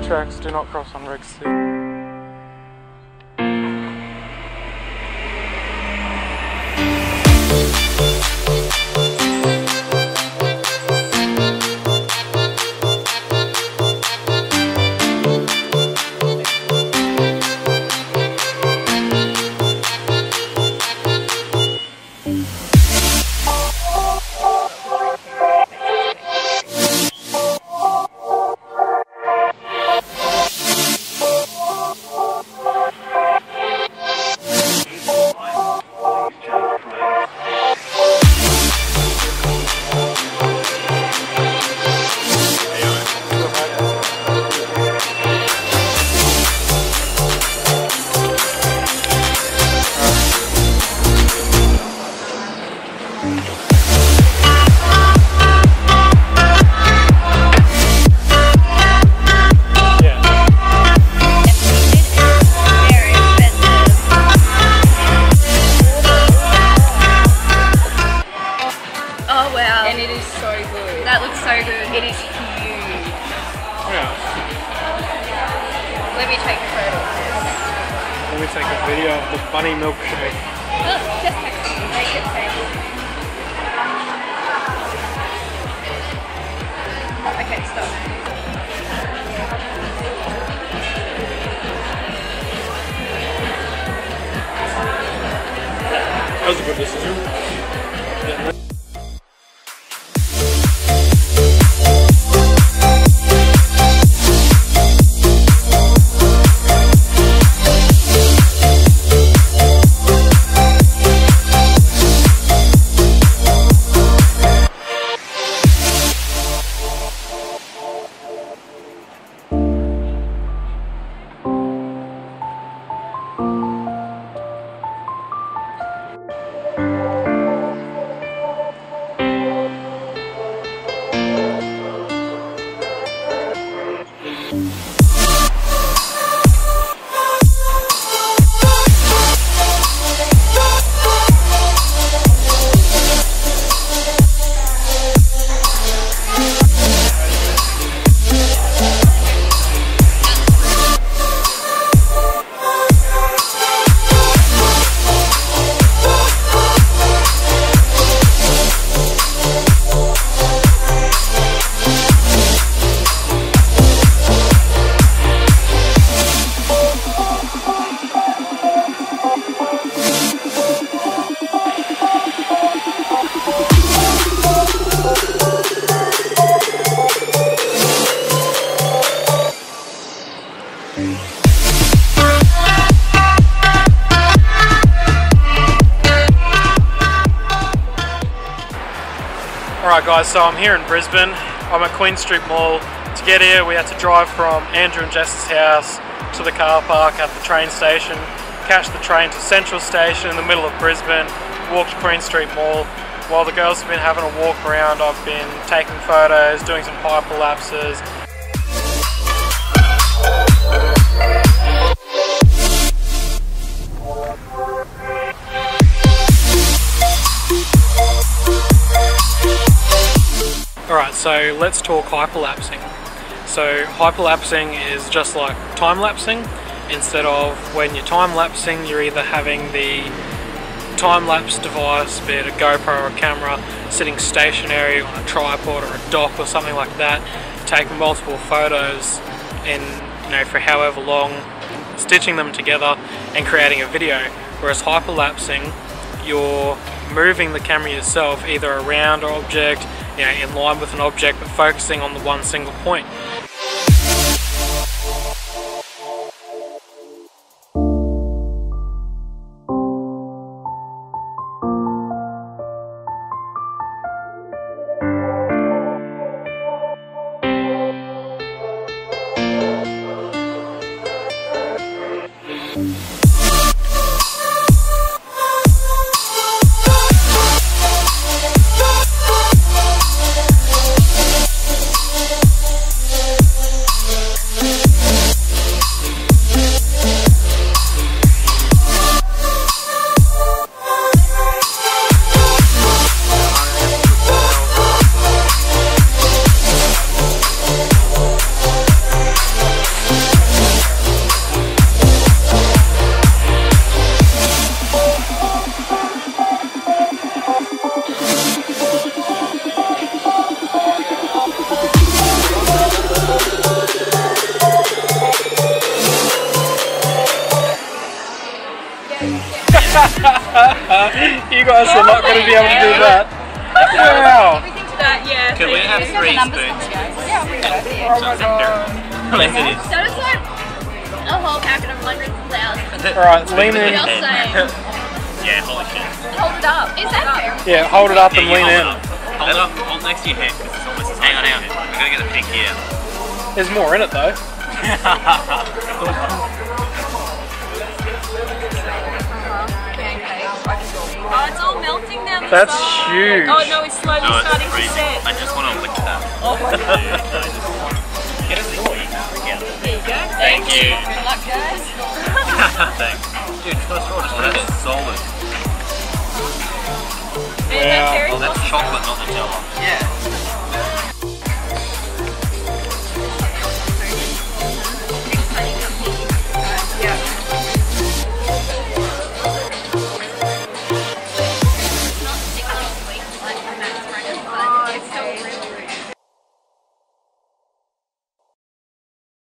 railway tracks, do not cross on Reg 6. Take a video of the bunny milkshake. Look, just make it taste. Okay, stop. That was a good decision. Yeah. Alright guys, so I'm here in Brisbane. I'm at Queen Street Mall. To get here we had to drive from Andrew and Jess's house to the car park at the train station, catch the train to Central Station in the middle of Brisbane, walk to Queen Street Mall. While the girls have been having a walk around, I've been taking photos, doing some hyperlapses. Alright, so let's talk hyperlapsing. So hyperlapsing is just like time-lapsing. Instead of when you're time-lapsing, you're either having the time-lapse device, be it a GoPro or a camera, sitting stationary on a tripod or a dock or something like that, taking multiple photos in, for however long, stitching them together and creating a video. Whereas hyperlapsing, you're moving the camera yourself either around an object, in line with an object, but focusing on the one single point. You guys are not going to be able to do that. Wow. Yeah. Can we have 3 spoons? Yeah, I'll bring it over here. Oh my god. Yes, it is. So it's like a whole packet of hundreds of thousands. Alright, lean in. Just saying. Yeah, holy shit. Hold it up. Is that fair? Yeah, hold it up and lean in. Hold it up, hold next to your head, because it's almost the same. Hang on. We're going to get the pinky out. There's more in it though. Oh, it's all melting down the That's side. huge. Oh no, it's slowly No, starting it's to freezing. set. I just want to lick that. Oh. Get us all. Yeah. There you go. Thank you. Good luck, guys. Thanks. Dude, first of all, that's solid. And that Wow. very Oh, that's chocolate, not Nutella. Yeah.